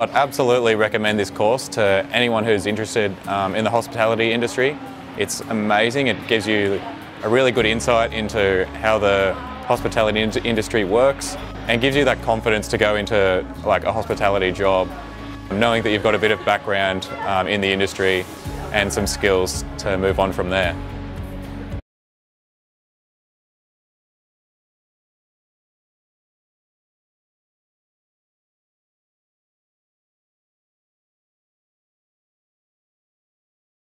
I'd absolutely recommend this course to anyone who's interested in the hospitality industry. It's amazing. It gives you a really good insight into how the hospitality industry works and gives you that confidence to go into like a hospitality job, knowing that you've got a bit of background in the industry and some skills to move on from there.